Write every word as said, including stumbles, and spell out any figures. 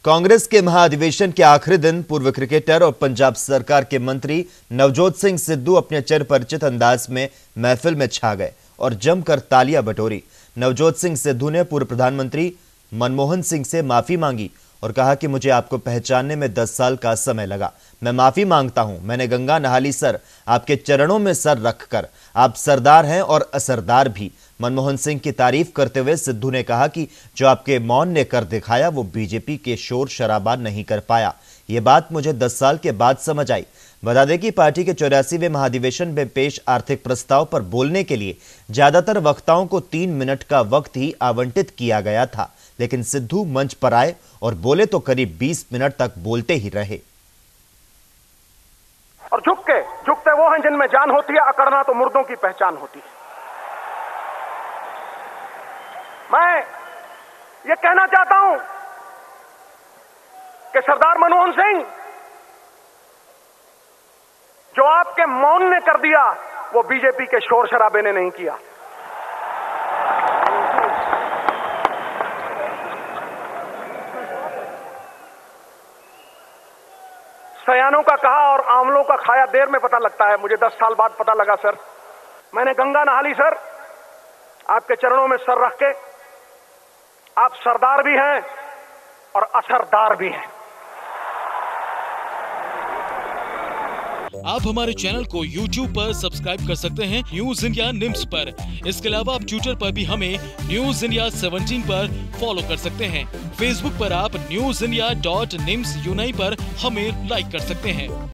कांग्रेस के महाधिवेशन के आखिरी दिन पूर्व क्रिकेटर और पंजाब सरकार के मंत्री नवजोत सिंह सिद्धू अपने चिर परिचित अंदाज में महफिल में छा गए और जमकर तालियां बटोरी। नवजोत सिंह सिद्धू ने पूर्व प्रधानमंत्री मनमोहन सिंह से माफी मांगी और कहा कि मुझे आपको पहचानने में दस साल का समय लगा। मैं माफी मांगता हूं। मैंने गंगा नहा ली सर, आपके चरणों में सर रखकर। आप सरदार हैं और असरदार भी। मनमोहन सिंह की तारीफ करते हुए सिद्धू ने कहा कि जो आपके मौन ने कर दिखाया वो बीजेपी के शोर शराबा नहीं कर पाया। ये बात मुझे दस साल के बाद समझ आई। बता दें कि पार्टी के चौरासीवें महाधिवेशन में पेश आर्थिक प्रस्ताव पर बोलने के लिए ज्यादातर वक्ताओं को तीन मिनट का वक्त ही आवंटित किया गया था, लेकिन सिद्धू मंच पर आए और बोले तो करीब बीस मिनट तक बोलते ही रहे। और झुक के झुकते वो हैं जिनमें जान होती है, अकड़ना तो मुर्दों की पहचान होती है। मैं ये कहना चाहता हूं कि सरदार मनमोहन सिंह, जो आपके मौन ने कर दिया वो बीजेपी के शोर शराबे ने नहीं किया। सयानों का कहा और आंवलों का खाया देर में पता लगता है। मुझे दस साल बाद पता लगा सर। मैंने गंगा नहा ली सर, आपके चरणों में सर रख के। आप सरदार भी हैं और असरदार भी हैं। आप हमारे चैनल को यूट्यूब पर सब्सक्राइब कर सकते हैं न्यूज इंडिया निम्स पर। इसके अलावा आप ट्विटर पर भी हमें न्यूज इंडिया सेवनटीन पर फॉलो कर सकते हैं। फेसबुक पर आप न्यूज इंडिया डॉट निम्स यूनाई पर हमें लाइक कर सकते हैं।